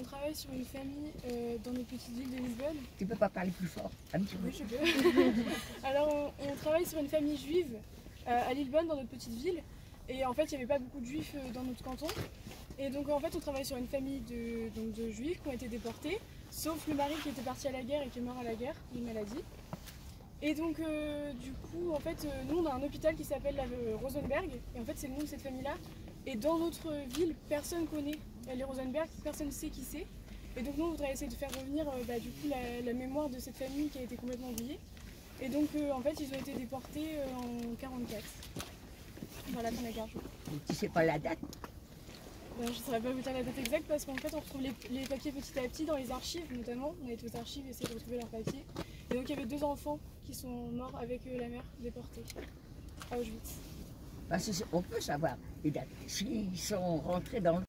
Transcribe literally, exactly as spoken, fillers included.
on travaille sur une famille euh, dans notre petite ville de Lisbonne. Tu peux pas parler plus fort, un petit peu. Oui, je peux. Alors, on, on travaille sur une famille juive euh, à Lisbonne, dans notre petite ville. Et en fait, il n'y avait pas beaucoup de juifs euh, dans notre canton. Et donc, en fait, on travaille sur une famille de, donc, de juifs qui ont été déportés, sauf le mari qui était parti à la guerre et qui est mort à la guerre, d'une maladie. Et donc, euh, du coup, en fait, euh, nous, on a un hôpital qui s'appelle euh, Rosenberg. Et en fait, c'est le nom de cette famille-là. Et dans notre ville, personne connaît les Rosenberg, personne ne sait qui c'est. Et donc nous, on voudrait essayer de faire revenir euh, bah, du coup, la, la mémoire de cette famille qui a été complètement oubliée. Et donc, euh, en fait, ils ont été déportés euh, en quarante-quatre, dans la fin de la guerre. Tu sais pas la date? Ben, je ne saurais pas vous dire la date exacte parce qu'en fait, on retrouve les, les papiers petit à petit dans les archives, notamment. On a été aux archives essayer de retrouver leurs papiers. Et donc, il y avait deux enfants qui sont morts avec euh, la mère déportée à Auschwitz. Parce qu'on peut savoir les dates. S'ils sont rentrés dans le